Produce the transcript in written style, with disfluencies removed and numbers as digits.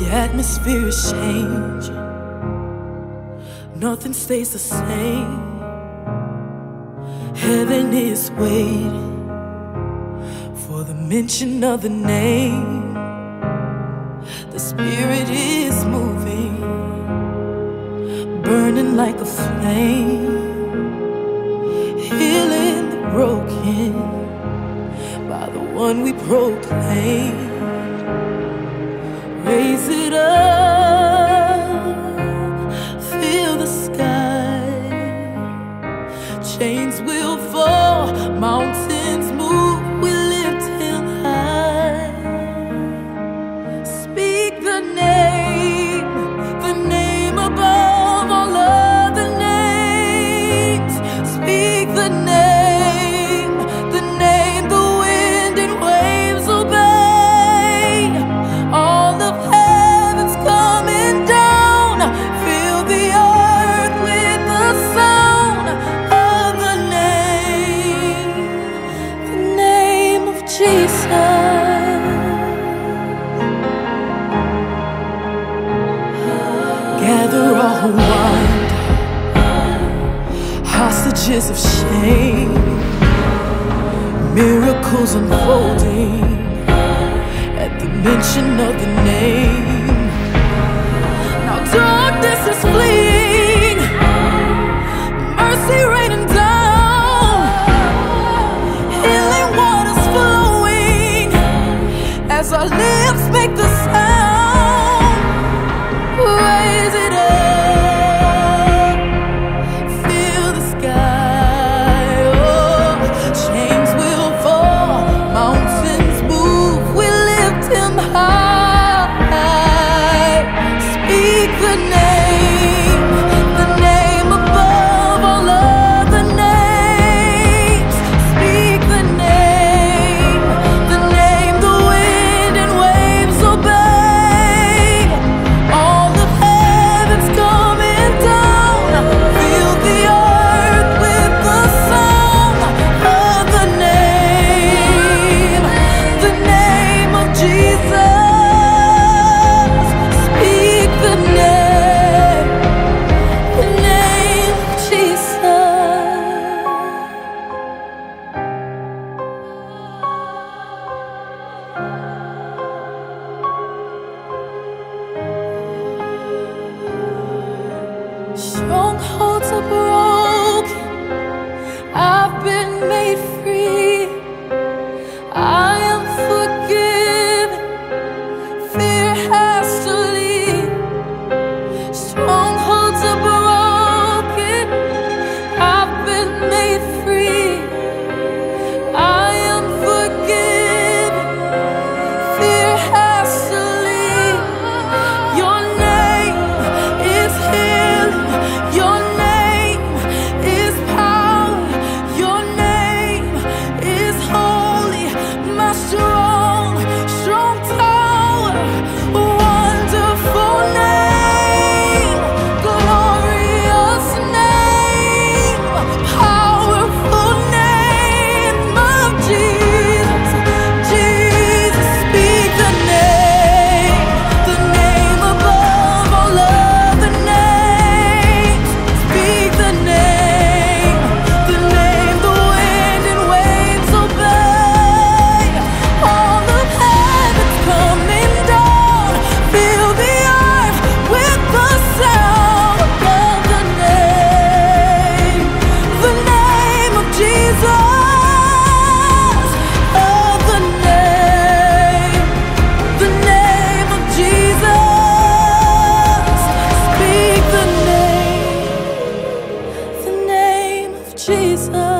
atmosphere is changing, nothing stays the same. Heaven is waiting for the mention of the name. The Spirit is moving, burning like a flame, healing the broken by the one we proclaim. Raise it up, feel the sky. Chains will fall, mountains move, we lift him high. Speak the name above all other names. Speak the name the wind and waves obey. All of heaven's coming down, fill the earth with the sound of the name of Jesus. Gather all wild hostages of shame, miracles unfolding at the mention of the name. Now darkness is fleeing, mercy raining down, healing waters flowing as our lips make the sound. Raise it up, feel the sky. Oh, chains will fall, mountains move, we lift him high. Speak the name above all other names. Speak the name the wind and waves obey. All of heaven's coming down, fill the earth with the sound of the name of Jesus. Speak the name of Jesus. Strongholds are broken, I've been made free. I am forgiven, fear has to leave. Strongholds are broken, I've been made free. I am forgiven, fear has to leave. Your name is healing, your name is power, your name is holy, my strong tower. Wonderful name, glorious name, powerful name of Jesus. Jesus, speak the name above all other names. Speak the name the wind and waves obey. All of heaven's coming down, fill the earth with the sound of the name of Jesus. Of the name of Jesus. Speak the name of Jesus.